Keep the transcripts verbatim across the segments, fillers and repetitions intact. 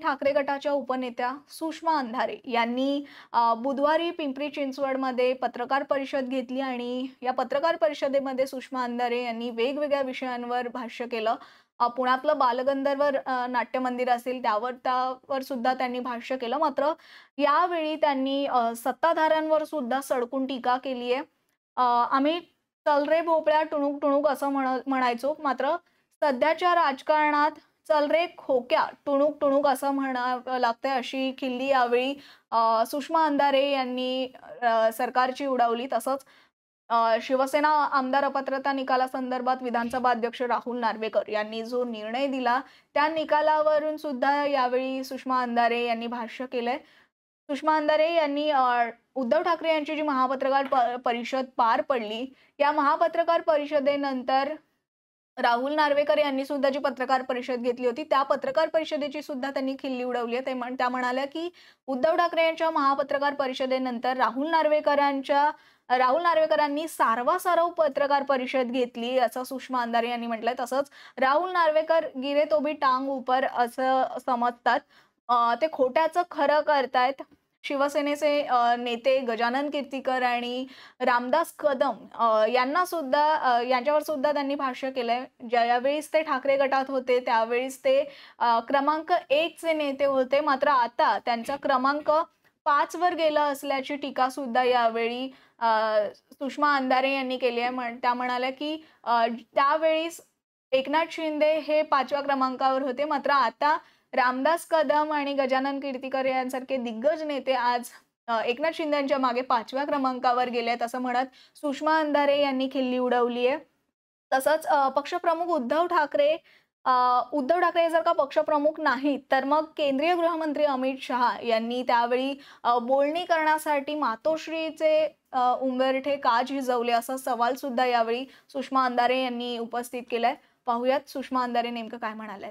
ठाकरे गटाच्या उपनेत्या सुषमा अंधारे यांनी अ, बुधवारी पिंपरी चिंचवडमध्ये पत्रकार परिषद घेतली आणि या पत्रकार परिषदेमध्ये सुषमा अंधारे यांनी वेगवेगळ्या विषयांवर भाष्य केलं. अ, पुण्यातलं बालगंधर्व अ, नाट्य मंदिर असेल त्यावर त्यावर सुद्धा त्यांनी भाष्य केलं. मात्र यावेळी त्यांनी अ, सत्ताधाऱ्यांवर सुद्धा सडकून टीका केली आहे. अ, आम्ही "चल रे भोपळ्या टुणूक टुणूक" असं म्हण म्हणायचो. मात्र सध्याच्या राजकारणात "चल रे खोक्या टुणूक टुणूक" असं म्हणावं लागतंय, अशी खिल्ली यावेळी अ, सुषमा अंधारे यांनी अ, सरकारची उडवली. तसंच अ, शिवसेना आमदार अपात्रता निकालासंदर्भात विधानसभा अध्यक्ष राहुल नार्वेकर यांनी जो निर्णय दिला, त्या निकालावरून सुद्धा यावेळी सुषमा अंधारे यांनी भाष्य केलंय. सुषमा अंधारे यांनी अ, उद्धव ठाकरे यांची जी महापत्रकार प परिषद पार पडली, या महापत्रकार परिषदेनंतर राहुल नार्वेकर यांनी सुद्धा जी पत्रकार परिषद घेतली होती, त्या पत्रकार परिषदेची सुद्धा त्यांनी खिल्ली उडवली आहे. ते म्हण त्या म्हणाल्या, की उद्धव ठाकरे यांच्या महापत्रकार परिषदेनंतर राहुल नार्वेकरांच्या राहुल नार्वेकरांनी सारवासारव पत्रकार परिषद घेतली, असं सुषमा अंधारे यांनी म्हटलंय. तसंच राहुल नार्वेकर गिरे तो भी टांग ऊपर असं समजतात. अ, ते खोट्याचं खरं करतायत. शिवसेनेचे अ, नेते गजानन कीर्तीकर आणि रामदास कदम अ, यांना सुद्धा अ, यांच्यावर सुद्धा त्यांनी भाष्य केलंय. ज्यावेळेस ते ठाकरे गटात होते त्यावेळेस ते अ, क्रमांक एक चे नेते होते. मात्र आता त्यांचा क्रमांक पाच वर गेला असल्याची टीका सुद्धा यावेळी अ, सुषमा अंधारे यांनी केली आहे. म्हण त्या म्हणाल्या, की अ, त्यावेळेस एकनाथ शिंदे हे पाचव्या क्रमांकावर होते. मात्र आता रामदास कदम आणि गजानन कीर्तीकर यांसारखे दिग्गज नेते आज अ, एकनाथ शिंदेच्या मागे पाचव्या क्रमांकावर गेले आहेत, असं म्हणत सुषमा अंधारे यांनी खिल्ली उडवली आहे. तसंच अ, पक्षप्रमुख उद्धव ठाकरे अ, उद्धव ठाकरे जर का पक्षप्रमुख नाहीत, तर मग केंद्रीय गृहमंत्री अमित शहा यांनी त्यावेळी अ, बोलणी करण्यासाठी मातोश्रीचे अ, उंबरठे का झिजवले, असा सवाल सुद्धा यावेळी सुषमा अंधारे यांनी उपस्थित केलाय. पाहुयात सुषमा अंधारे नेमकं काय म्हणाल्यात.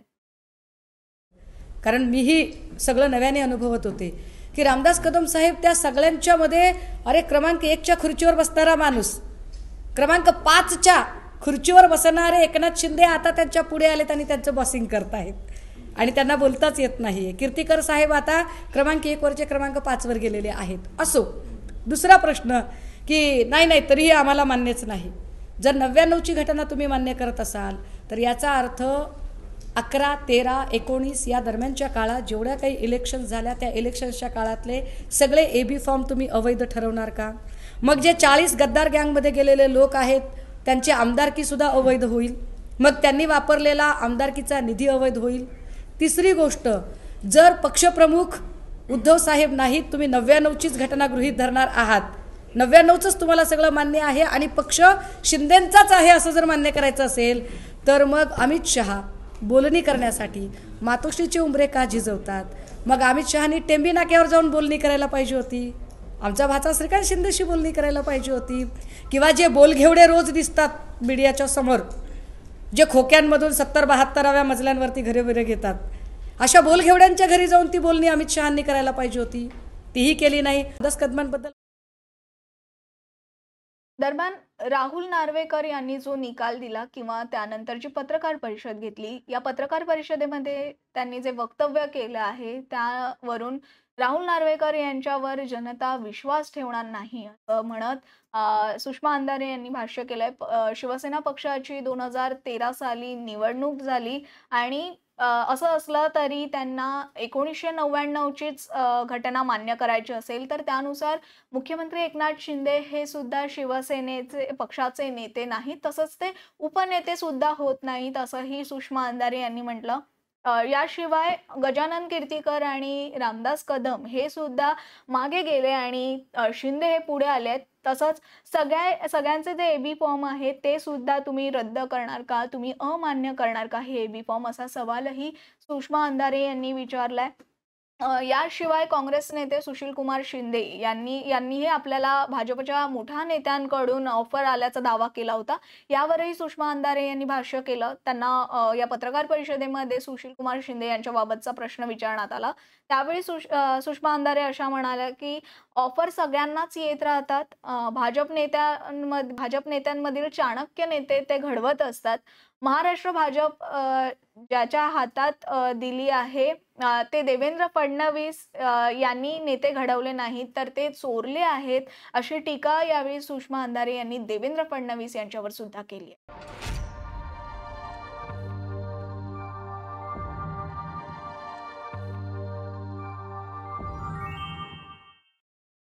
कारण मीही सगळं नव्याने अनुभवत होते की रामदास कदम साहेब त्या सगळ्यांच्या मध्ये अरे क्रमांक एकच्या खुर्चीवर बसणारा माणूस, क्रमांक पाचच्या खुर्चीवर बसणारे एकनाथ शिंदे आता त्यांच्या पुढे आलेत आणि त्यांचं बॉसिंग करत आहेत आणि त्यांना बोलताच येत नाही. कीर्तीकर साहेब आता क्रमांक एक वरचे क्रमांक पाच वर गेलेले आहेत. असो, दुसरा प्रश्न की नाही नाही तरीही आम्हाला मान्यच नाही. जर नव्याण्णवची घटना तुम्ही मान्य करत असाल तर याचा अर्थ अकरा तेरा एकोणीस या दरम्यानच्या काळात जेवढ्या काही इलेक्शन झाल्या त्या इलेक्शन्सच्या काळातले सगळे ए बी फॉर्म तुम्ही अवैध ठरवणार का? मग जे चाळीस गद्दार गँगमध्ये गेलेले लोक आहेत त्यांची आमदारकीसुद्धा अवैध होईल. मग त्यांनी वापरलेला आमदारकीचा निधी अवैध होईल. तिसरी गोष्ट, जर पक्षप्रमुख उद्धव साहेब नाहीत, तुम्ही नव्याण्णवचीच घटना गृहीत धरणार आहात, नव्याण्णवचंच तुम्हाला सगळं मान्य आहे आणि पक्ष शिंदेंचाच आहे असं जर मान्य करायचं असेल तर मग अमित शहा बोलणी करण्यासाठी मातोश्रीचे उंबरे का झिजवतात? मग अमित शहानी टेंबी नाक्यावर जाऊन बोलणी करायला पाहिजे होती. आमचा भाचा श्रीकांत शिंदेशी बोलणी करायला पाहिजे होती. किंवा जे बोलघेवडे रोज दिसतात मीडियाच्या समोर, जे खोक्यांमधून सत्तर बहात्तराव्या मजल्यांवरती घरे वगैरे घेतात, अशा बोलघेवड्यांच्या घरी जाऊन ती बोलणी अमित शहांनी करायला पाहिजे होती. तीही केली नाही. दस कदमांबद्दल दरम्यान राहुल नार्वेकर यांनी जो निकाल दिला किंवा त्यानंतर जी पत्रकार परिषद घेतली, या पत्रकार परिषदेमध्ये त्यांनी जे वक्तव्य केलं आहे त्यावरून राहुल नार्वेकर यांच्यावर जनता विश्वास ठेवणार नाही असं म्हणत अ, सुषमा अंधारे यांनी भाष्य केलंय. प- अ, शिवसेना पक्षाची दोन हजार तेरा साली निवडणूक झाली आणि अ, असं असलं तरी त्यांना एकोणीसशे नव्याण्णवचीच अ, घटना मान्य करायची असेल तर त्यानुसार मुख्यमंत्री एकनाथ शिंदे हे सुद्धा शिवसेनेचे पक्षाचे नेते नाहीत, तसंच ते उपनेते सुद्धा होत नाहीत, असंही सुषमा अंधारे यांनी म्हटलं. अ, याशिवाय गजानन कीर्तीकर आणि रामदास कदम हे सुद्धा मागे गेले आणि अ, शिंदे हे पुढे आलेत. तसंच सगळ्या सगळ्यांचे जे एबी फॉर्म आहेत ते सुद्धा तुम्ही रद्द करणार का, तुम्ही अमान्य करणार का हे एबी फॉर्म, असा सवालही सुषमा अंधारे यांनी विचारलाय. अ, याशिवाय काँग्रेस नेते सुशीलकुमार शिंदे यांनी यांनीही आपल्याला भाजपच्या मोठ्या नेत्यांकडून ऑफर आल्याचा दावा केला होता. यावरही सुषमा अंधारे यांनी भाष्य केलं. त्यांना अ, या पत्रकार परिषदेमध्ये सुशीलकुमार शिंदे यांच्याबाबतचा प्रश्न विचारण्यात आला. त्यावेळी सुष अ, सुषमा अंधारे अशा म्हणाल्या, की ऑफर सगळ्यांनाच येत राहतात. अ, भाजप नेत्यांमध्ये भाजप नेत्यांमधील चाणक्य नेते ते घडवत असतात. महाराष्ट्र भाजप अ, ज्याच्या हातात अ, दिली आहे अ, ते देवेंद्र फडणवीस अ, यांनी नेते घडवले नाहीत तर ते चोरले आहेत, अशी टीका यावेळी सुषमा अंधारे यांनी देवेंद्र फडणवीस यांच्यावर सुद्धा केली आहे.